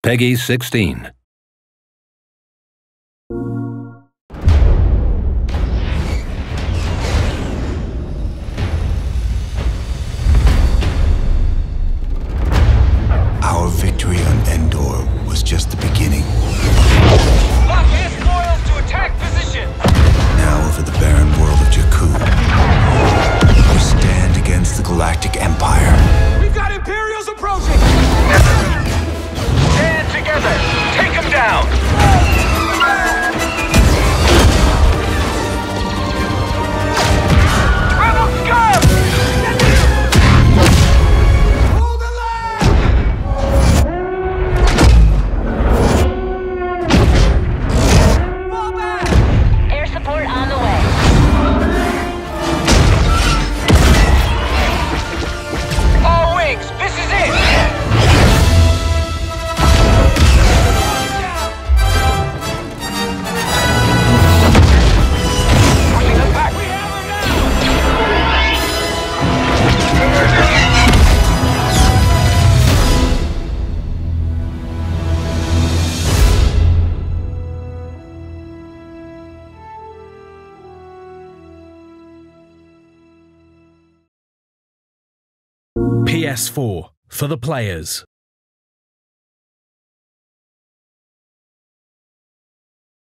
Peggy 16. Our victory on Endoru was just the beginning. Lock his coils to attack position! Now over the barren world of Jakku, we stand against the Galactic Empire. We've got Imperials approaching! Stand together! Take him down! Rebel scum! Hold the line! Fall back! Air support on the way. All wings, this is it! Pushing them back! We have them PS4 for the players.